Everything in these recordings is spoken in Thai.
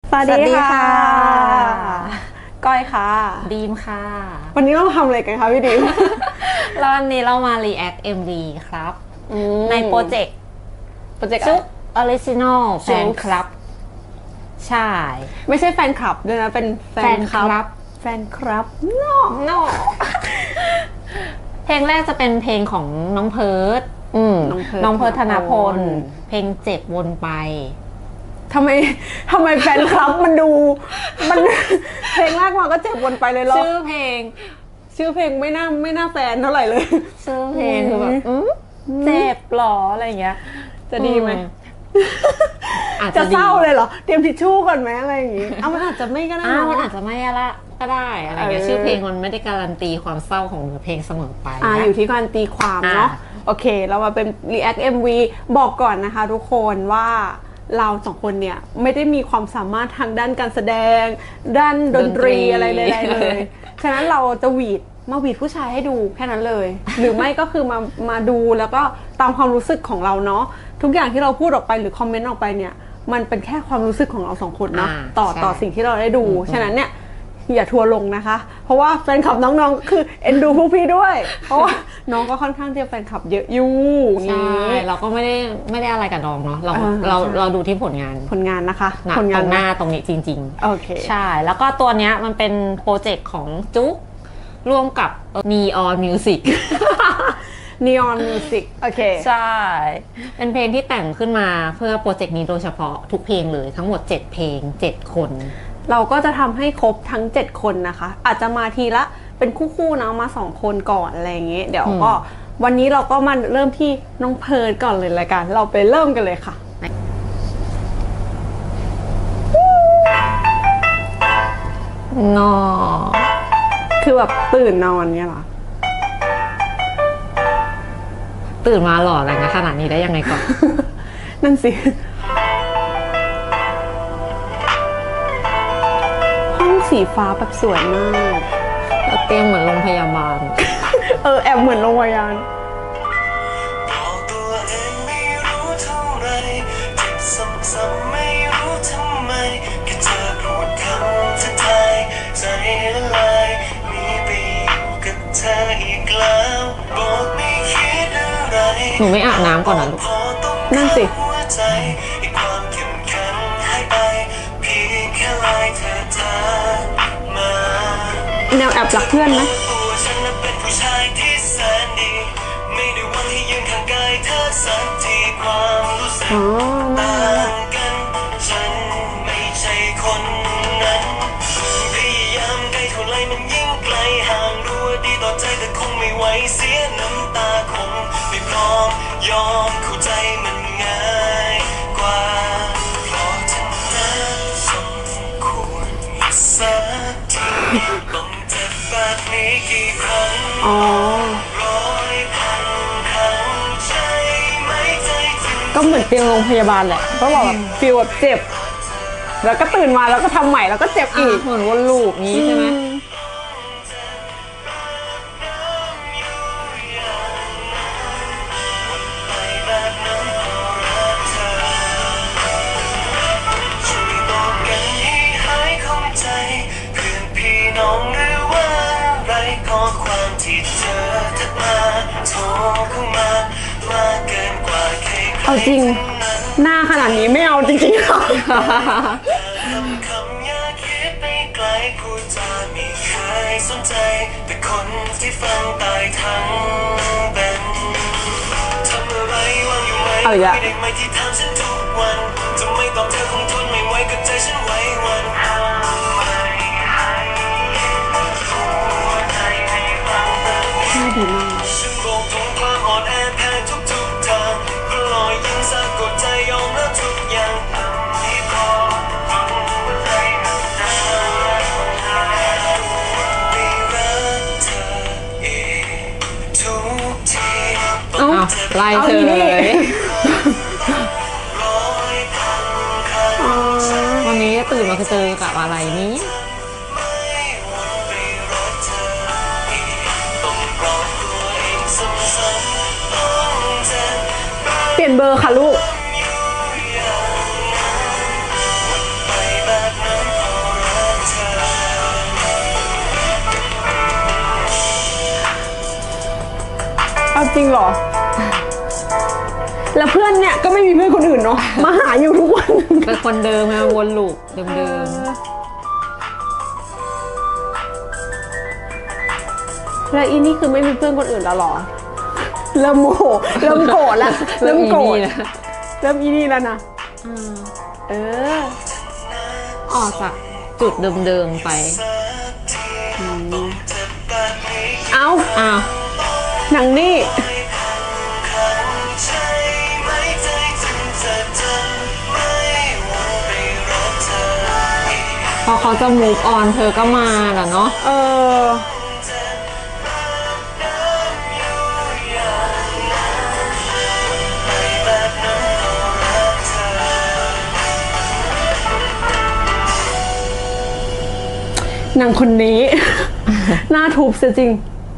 สวัสดีค่ะก้อยค่ะดีมค่ะวันนี้เราทำอะไรกันคะพี่ดีมแล้ววันนี้เรามา react MV ครับในโปรเจกต์จุ๊ก Original แฟนคลับใช่ไม่ใช่แฟนคลับด้วยนะเป็นแฟนคลับ no เพลงแรกจะเป็นเพลงของน้องเพิร์ทน้องเพิร์ทธนพลเพลงเจ็บวนไปทำไมแฟนคลับมันเพลงแรกมาก็เจ็บวนไปเลยหรอชื่อเพลงไม่น่าแฟนเท่าไหร่เลยชื่อเพลงคือแบบเจ็บหรออะไรอย่างเงี้ยจะดีไหมจะเศร้าเลยเหรอเตรียมทิชชู่ก่อนไหมอะไรอย่างงี้มันอาจจะไม่ก็ได้มันอาจจะไม่ละก็ได้อะไรเงี้ยชื่อเพลงมันไม่ได้การันตีความเศร้าของเพลงเสมอไปอยู่ที่การตีความเนาะโอเคเรามาเป็น react MV บอกก่อนนะคะทุกคนว่าเราสองคนเนี่ยไม่ได้มีความสามารถทางด้านการแสดงด้านดนตรีอะไรเลยฉะนั้นเราจะหวีดผู้ชายให้ดูแค่นั้นเลยหรือไม่ก็คือมาดูแล้วก็ตามความรู้สึกของเราเนาะทุกอย่างที่เราพูดออกไปหรือคอมเมนต์ออกไปเนี่ยมันเป็นแค่ความรู้สึกของเราสองคนเนาะต่อสิ่งที่เราได้ดูฉะนั้นเนี่ยอย่าทัวลงนะคะเพราะว่าแฟนคลับน้องๆคือเอ็นดูพวกพี่ด้วยเพราะว่าน้องก็ค่อนข้างที่จะแฟนคลับเยอะอยู่ใช่เราก็ไม่ได้อะไรกับน้องเนาะเราดูที่ผลงานนะคะผลงานหน้าตรงนี้จริงๆโอเคใช่แล้วก็ตัวเนี้ยมันเป็นโปรเจกต์ของจุ๊กร่วมกับ Neon Music Neon Music โอเคใช่เป็นเพลงที่แต่งขึ้นมาเพื่อโปรเจกต์นี้โดยเฉพาะทุกเพลงเลยทั้งหมด7เพลง7คนเราก็จะทำให้ครบทั้ง7คนนะคะอาจจะมาทีละเป็นคู่ๆนะมา2คนก่อนอะไรอย่างเงี้ยเดี๋ยวก็วันนี้เราก็มาเริ่มที่น้องเพิร์ทก่อนเลยละกันเราไปเริ่มกันเลยค่ะนอคือแบบตื่นนอนเนี่ยหรอตื่นมาหล่ออะไรนะขนาดนี้ได้ยังไงก่อนนั่นสิห้องสีฟ้าแบบสวยมากแล้วเตียงเหมือนโรงพยาบาลแอบเหมือนโรงพยาบาลหนูไม่อาบน้ำก่อนนะลูกนั่นสิแนวแอบรักเพื่อนไหมอ๋อมาเสียน้ำตาคงไม่พร้อมยอมเข้าใจมันง่ายกว่าเพราะฉันนั้นสมควรสักทีต้องเจ็บแบบนี้กี่ครั้ง100,000 ครั้งใช่ไหมใจก็เหมือนเตียงโรงพยาบาลแหละก็บอกแบบฟีลแบบเจ็บแล้วก็ตื่นมาแล้วก็ทำใหม่แล้วก็เจ็บอีกเหมือนวนลูปนี้ใช่ไหมเอาจริงหน้าขนาดนี้ไม่เอาจริงๆหรอเอาอีกแล้วดีมากไล่เธอเลยวันนี้ตื่นมาเจอกับอะไรนี้เปลี่ยนเบอร์ค่ะลูกจริงเหรอแล้วเพื่อนเนี่ยก็ไม่มีเพื่อนคนอื่นเนาะมาหาอยู่ทุกวันเป็นคนเดิมมาวนลูปเดิมแล้วอีนี่คือไม่มีเพื่อนคนอื่นแล้วหรอเริ่มโมโหเริ่มโกรธแล้วเริ่มโกรธเริ่มอีนี่แล้วนะออกจากจุดเดิมไปเอาหนังนี่พอเขาจะ move on เธอก็มาแล้วเนาะนางคนนี้ หน้าทุบเสียจริง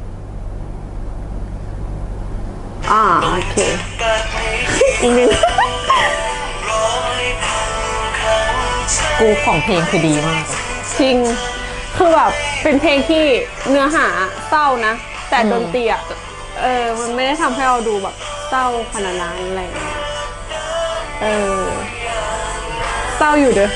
โอเคอีกนิดกูของเพลงคือดีมากจริงคือแบบเป็นเพลงที่เนื้อหาเศร้านะแต่ดนตรีมันไม่ได้ทำให้เราดูแบบเศร้าขนาดนั้นอะไรเศร้าอยู่เด้อ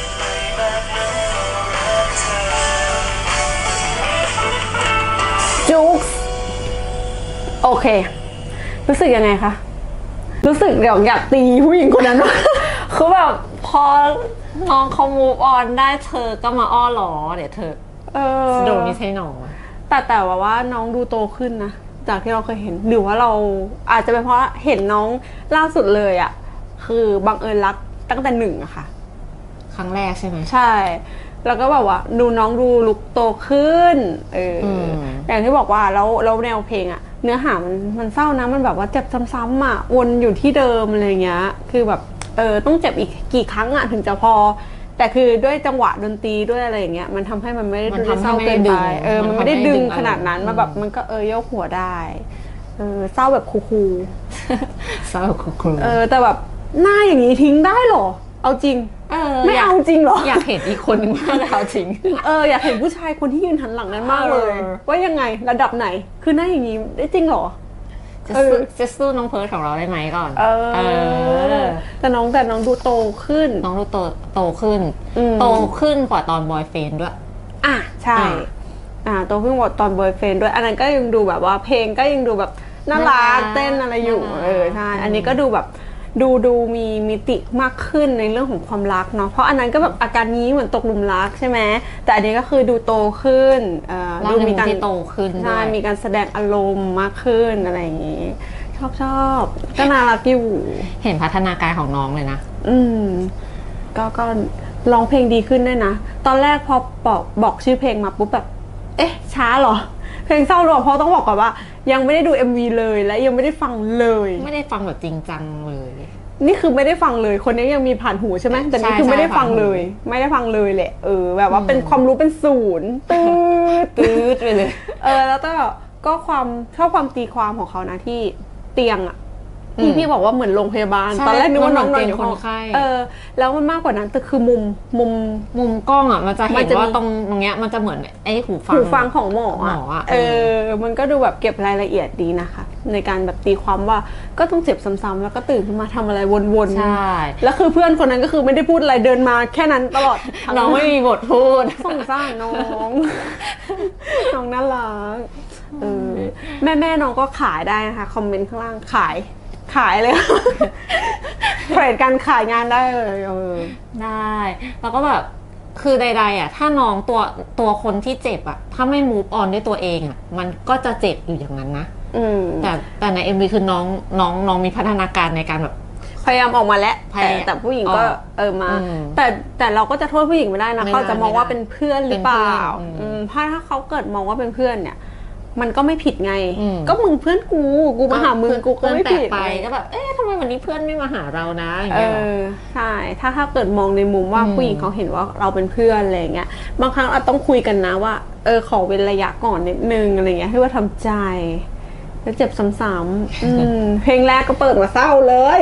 จุ๊กโอเครู้สึกยังไงคะรู้สึกอยากตีผู้หญิงคนนั้นคือแบบพอน้องเขา move on ได้เธอก็มาอ้อหรอเดี๋ยวเธอโดนไม่ใช่น้องแต่ว่าน้องดูโตขึ้นนะจากที่เราเคยเห็นหรือว่าเราอาจจะเป็นเพราะเห็นน้องล่าสุดเลยอ่ะคือบังเอิญรักตั้งแต่1อะค่ะครั้งแรกใช่ไหมใช่แล้วก็แบบว่าดูน้องดูลุกโตขึ้นอย่างที่บอกว่าแล้วแนวเพลงอะเนื้อหามันเศร้านะมันแบบว่าเจ็บซ้ำๆอะวนอยู่ที่เดิมอะไรเงี้ยคือแบบต้องเจ็บอีกกี่ครั้งอะถึงจะพอแต่คือด้วยจังหวะดนตรีด้วยอะไรอย่างเงี้ยมันทำให้มันไม่ได้เศร้าเกินไปมันไม่ได้ดึงขนาดนั้นมาแบบมันก็โยกหัวได้เศร้าแบบคูลเศร้าคูลแต่แบบหน้าอย่างนี้ทิ้งได้หรอเอาจริงไม่เอาจริงหรออยากเห็นอีกคนนึงมากเลยเอาจริงอยากเห็นผู้ชายคนที่ยืนหันหลังนั้นมากเลยว่ายังไงระดับไหนคือหน้าอย่างนี้ได้จริงหรอจะสู้น้องเพิร์ทของเราได้ไหมก่อนแต่น้องดูโตขึ้นน้องดูโตขึ้นกว่าตอนบอยเฟนด้วยใช่โตขึ้นกว่าตอนบอยเฟนด้วยอันนั้นก็ยังดูแบบว่าเพลงก็ยังดูแบบน่ารักเต้นอะไรอยู่ใช่อันนี้ก็ดูแบบดูมีมิติมากขึ้นในเรื่องของความรักเนาะเพราะอันนั้นก็แบบอาการนี้เหมือนตกหลุมรักใช่ไหมแต่อันนี้ก็คือดูโตขึ้นดูมีการโตขึ้นใช่มีการแสดงอารมณ์มากขึ้นอะไรอย่างนี้ชอบก็น่ารักอยู่เห็นพัฒนาการของน้องเลยนะก็ร้องเพลงดีขึ้นด้วยนะตอนแรกพอบอกชื่อเพลงมาปุ๊บแบบช้าเหรอเพลงเศร้าหรอเพราะต้องบอกก่อนว่ายังไม่ได้ดู MV เลยและยังไม่ได้ฟังเลยไม่ได้ฟังแบบจริงจังเลยนี่คือไม่ได้ฟังเลยคนนี้ยังมีผ่านหูใช่ไหมแต่นี่คือไม่ได้ฟังเลยไม่ได้ฟังเลยแหละแบบว่าเป็นความรู้เป็นศูนย์ตืดไปเลยแล้วก็ชอบความตีความของเขานะที่เตียงอะที่พี่บอกว่าเหมือนโรงพยาบาลตอนแรกนึกว่าน้องนอนอยู่ห้องแล้วมันมากกว่านั้นแต่คือมุมกล้องอ่ะมันจะเห็นว่าตรงเนี้ยมันจะเหมือนไอ้หูฟังของหมอมันก็ดูแบบเก็บรายละเอียดดีนะคะในการแบบตีความว่าก็ต้องเจ็บซ้ำๆแล้วก็ตื่นขึ้นมาทำอะไรวนๆใช่แล้วคือเพื่อนคนนั้นก็คือไม่ได้พูดอะไรเดินมาแค่นั้นตลอดน้องไม่มีบทพูดสงสารน้องน่ารักแม่น้องก็ขายได้นะคะคอมเมนต์ข้างล่างขายเลยเทรดการขายงานได้เลยได้แล้วก็แบบคือใดๆอ่ะถ้าน้องตัวคนที่เจ็บอ่ะถ้าไม่ move on ด้วยตัวเองอ่ะมันก็จะเจ็บอยู่อย่างนั้นนะแต่ใน MV คือน้องมีพัฒนาการในการแบบพยายามออกมาแล้วแต่ผู้หญิงก็มาแต่เราก็จะโทษผู้หญิงไม่ได้นะเขาจะมองว่าเป็นเพื่อนหรือเปล่าถ้าเขาเกิดมองว่าเป็นเพื่อนเนี่ยมันก็ไม่ผิดไงก็มึงเพื่อนกูมาหามึงกูก็ไม่ผิดไปก็แบบทำไมวันนี้เพื่อนไม่มาหาเรานะอย่างเงี้ยใช่ถ้าเกิดมองในมุมว่าผู้หญิงเขาเห็นว่าเราเป็นเพื่อนอะไรเงี้ยบางครั้งเราต้องคุยกันนะว่าขอเว้นระยะก่อนนิดนึงอะไรเงี้ยให้ว่าทำใจแล้วเจ็บซ้ำๆเพลงแรกก็เปิดมาเศร้าเลย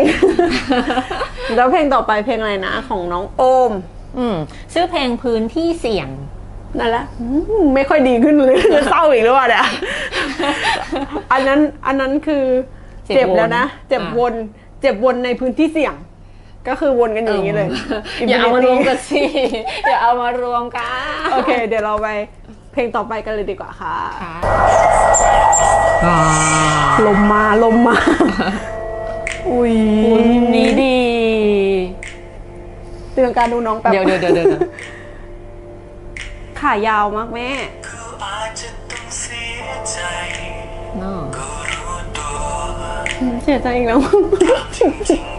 แล้วเพลงต่อไปเพลงอะไรนะของน้องโอมชื่อเพลงพื้นที่เสี่ยงนั่นแหละไม่ค่อยดีขึ้นเลยเศร้าอีกหรือเปล่าเนี่ยอันนั้นคือเจ็บแล้วนะเจ็บวนในพื้นที่เสี่ยงก็คือวนกันอย่างนี้เลยอย่าเอามารวมกันสิอย่าเอามารวมกันโอเคเดี๋ยวเราไปเพลงต่อไปกันเลยดีกว่าค่ะลมมาอุ้ยนี้ดีเตือนการดูน้องแป๊บเดี๋ยวขายาวมากแม่เสียใจอีกแล้วจริง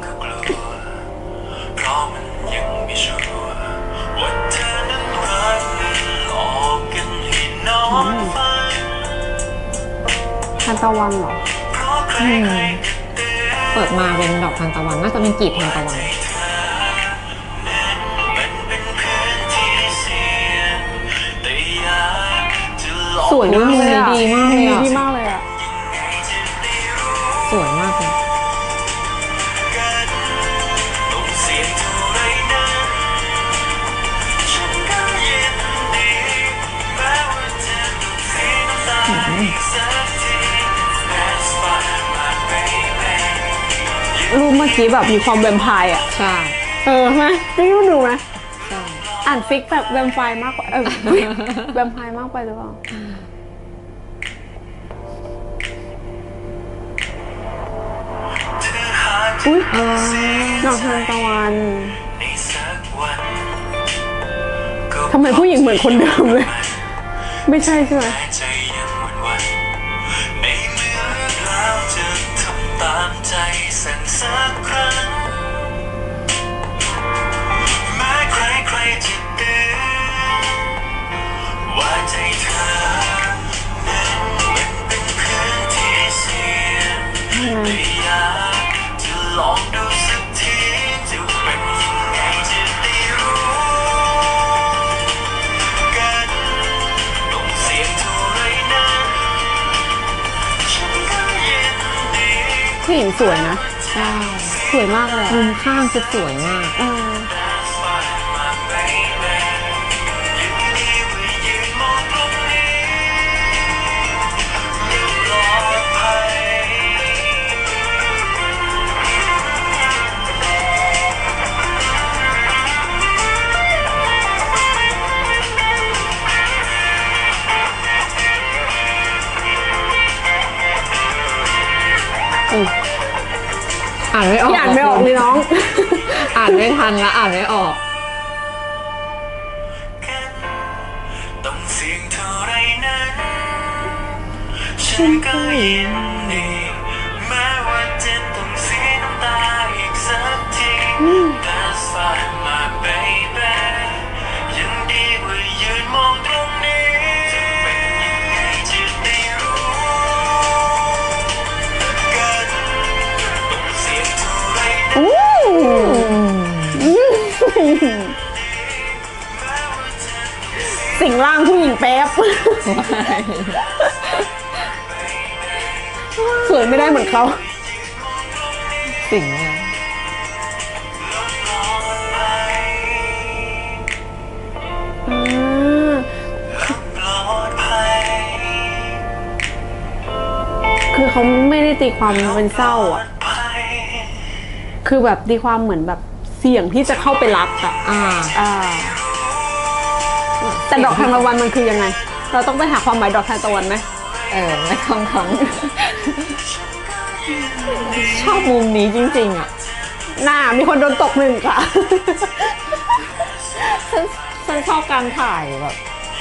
ทานตะวันเหรอเปิดมาเป็นดอกทานตะวันน่าจะเป็นกีบทานตะวันสวยมากเลยอ่ะดีมากเลยอ่ะสวยมากเลยรูปเมื่อกี้แบบมีความแวมไพร์อ่ะใช่ไหมพี่รู้ดูไหมใช่อ่านฟิกแบบแวมไพร์มากกว่าแวมไพร์มากไปหรือเปล่าอุ้ยดอกทานตะวันทำไมผู้หญิงเหมือนคนเดิมเลยไม่ใช่ใช่ไหมผู้หญิงสวยนะใช่สวยมากเลยมุมข้างคือสวยมากอ่านไม่ออกเลยน้องอ่านไม่ทันแล้วอ่านไม่ออกต้องเสี่ยงเท่าไรนั้นฉันก็ยินดีแม้ว่าจะต้องเสียน้ำตาอีกสักที That's fine my baby ยังดีกว่ายืนมองตรงนี้จะเป็นยังไงจะได้รู้กันต้องเสี่ยงเท่าไรสิ่งร่างผู้หญิงแป๊บสวยไม่ได้เหมือนเขาสิ่งคือเขาไม่ได้ตีความเป็นเศร้าอ่ะคือแบบตีความเหมือนแบบเสี่ยงที่จะเข้าไปรักอ่ะแต่ดอกทานตะวันมันคือยังไงเราต้องไปหาความหมายดอกทานตะวันไหมไม่ต้องชอบมุมนี้จริงๆอ่ะมีคนโดนตกหนึ่งค่ะฉันชอบการถ่ายแบบ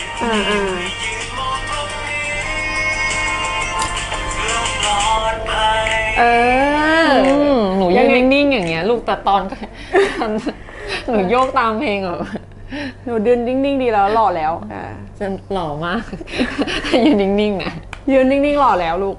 หนูยังนิ่งๆอย่างเงี้ยลูกแต่ตอนหนูโยกตามเพลงอ่ะหนูยืนนิ่งๆดีแล้วหล่อแล้วจะหล่อมากยืนนิ่งๆนะยืนนิ่งๆหล่อแล้วลูก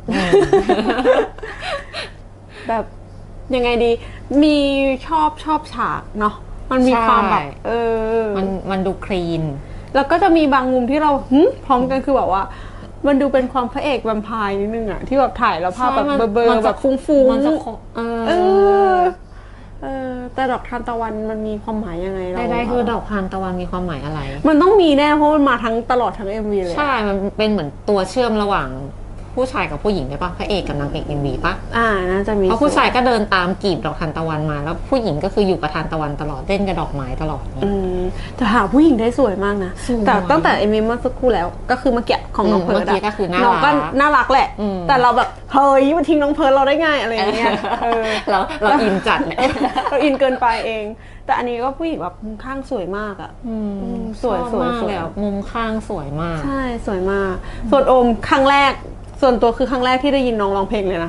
แบบยังไงดีมีชอบฉากเนาะมันมีความแบบมันดูคลีนแล้วก็จะมีบางมุมที่เราพร้อมกันคือแบบว่ามันดูเป็นความพระเอกแวมไพร์นิดนึงอะที่แบบถ่ายแล้วภาพแบบเบอร์แบบฟุ้งๆมันจะแต่ดอกทานตะวันมันมีความหมายยังไงเราใดๆคือดอกทานตะวันมีความหมายอะไรมันต้องมีแน่เพราะมันมาทั้งตลอดทั้ง MV เลยใช่มันเป็นเหมือนตัวเชื่อมระหว่างผู้ชายกับผู้หญิงได้ปะพระเอกกับนางเอก MV ปะน่าจะมีเพราะผู้ชายก็เดินตามจีบดอกทานตะวันมาแล้วผู้หญิงก็คืออยู่กับทานตะวันตลอดเล่นกับดอกไม้ตลอดแต่หาผู้หญิงได้สวยมากนะแต่ตั้งแต่ MV เมื่อสักครู่แล้วก็คือเมื่อกี้ของน้องเพิร์ดก็คือน้องก็น่ารักแหละแต่เราแบบเฮ้ยมาทิ้งน้องเพิร์ดเราได้ไงอะไรอย่างเงี้ยเราอินจัดเนี่ยเราอินเกินไปเองแต่อันนี้ก็ผู้หญิงแบบมุมข้างสวยมากอ่ะสวยมากเลยมุมข้างสวยมากใช่สวยมากส่วนโอมครั้งแรกส่วนตัวคือครั้งแรกที่ได้ยินน้องร้องเพลงเลยนะ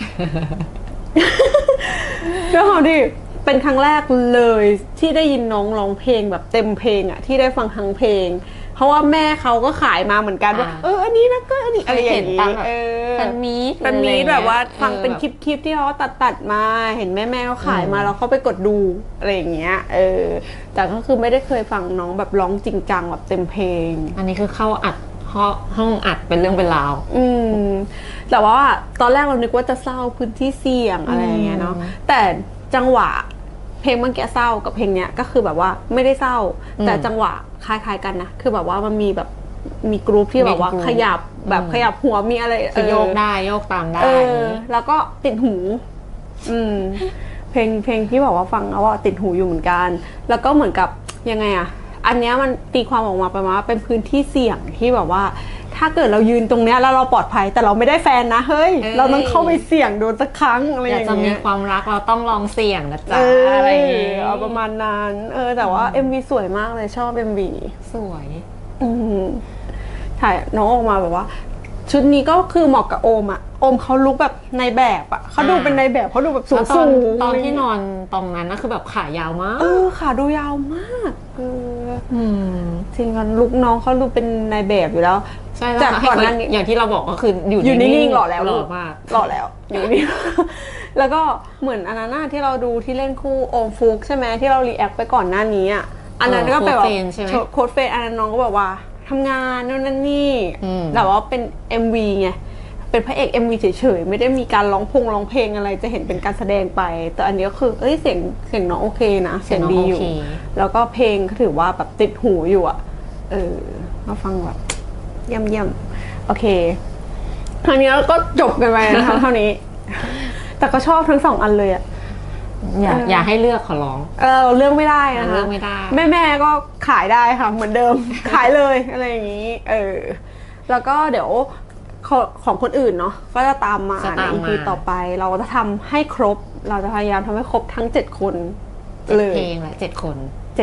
ด้วยความที่เป็นครั้งแรกเลยที่ได้ยินน้องร้องเพลงแบบเต็มเพลงอ่ะที่ได้ฟังทั้งเพลงเพราะว่าแม่เขาก็ขายมาเหมือนกันว่าอันนี้นะก็อันนี้อะไรอย่างนี้มันมีแบบว่าฟังเป็นคลิปที่เขาตัดมาเห็นแม่เขาขายมาแล้วเขาไปกดดูอะไรอย่างเงี้ยแต่ก็คือไม่ได้เคยฟังน้องแบบร้องจริงจังแบบเต็มเพลงอันนี้คือเข้าอัดห้องอัดเป็นเรื่องเป็นราวแต่ว่าตอนแรกเรานึกว่าจะเศร้าพื้นที่เสี่ยงอะไรอย่างเงี้ยเนาะแต่จังหวะเพลงเมื่อกี้เศร้ากับเพลงเนี้ยก็คือแบบว่าไม่ได้เศร้าแต่จังหวะคล้ายๆกันนะคือแบบว่ามันมีแบบมีกรุ๊ปที่แบบว่าขยับแบบขยับหัวมีอะไรโยกได้โยกตามได้แล้วก็ติดหูเพลงที่บอกว่าฟังแล้วว่าติดหูอยู่เหมือนกันแล้วก็เหมือนกับยังไงอะอันนี้มันตีความออกมาประมาณว่าเป็นพื้นที่เสี่ยงที่แบบว่าถ้าเกิดเรายืนตรงเนี้ยแล้วเราปลอดภัยแต่เราไม่ได้แฟนนะเฮ้ยเราต้องเข้าไปเสี่ยงโดนสักครั้งอะไรอย่างเงี้ยอยากจะมีความรักเราต้องลองเสี่ยงนะจ๊ะอะไรอย่างเงี้ยประมาณนั้นแต่ว่า MV สวยมากเลยชอบ MV สวยถ่ายน้องออกมาแบบว่าชุดนี้ก็คือเหมาะกับโอมอ่ะโอมเขาลุกแบบในแบบอ่ะเขาดูเป็นในแบบเขาดูแบบสูงตอนที่นอนตรงนั้นนะคือแบบขายาวมากขาดูยาวมากจริงกันลุกน้องเขาดูเป็นในแบบอยู่แล้วใช่จากก่อนนั้นอย่างที่เราบอกก็คืออยู่นิ่งๆหล่อแล้วหล่อมากหล่อแล้วอยู่นี่แล้วก็เหมือนอันนั้นที่เราดูที่เล่นคู่โอมฟุกใช่ไหมที่เรารีแอคไปก่อนหน้านี้อ่ะอันนั้นก็เป็นแบบโค้ดเฟนอันนั้นน้องก็บอกว่าทำงานนู่นนั่นนี่แต่ว่าเป็น MV ไงเป็นพระเอก MV เฉยๆไม่ได้มีการร้องเพลงอะไรจะเห็นเป็นการแสดงไปแต่อันนี้ก็คือเสียงน้องโอเคนะเสียงดีอยู่แล้วก็เพลงก็ถือว่าแบบติดหูอยู่อ่ะมาฟังแบบเยี่ยมโอเคครั้งนี้ก็จบกันไปนะคะเท่านี้แต่ก็ชอบทั้ง2อันเลยอ่ะอย่าให้เลือกขอร้องเลือกไม่ได้นะคะเลือกไม่ได้แม่ก็ขายได้ค่ะเหมือนเดิมขายเลยอะไรอย่างนี้แล้วก็เดี๋ยวของคนอื่นเนาะก็จะตามมาใน EP ต่อไปเราจะทำให้ครบเราจะพยายามทำให้ครบทั้ง7คนเลยเพลงละ7 คน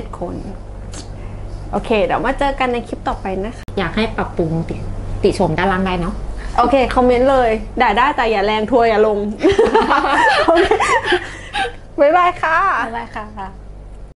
โอเคเดี๋ยวมาเจอกันในคลิปต่อไปนะคะอยากให้ปรับปรุงติชมด้านล่างได้เนาะโอเคคอมเมนต์เลยด่าได้แต่อย่าแรงทัวร์อย่าลงบ๊ายบายค่ะบ๊ายบายค่ะ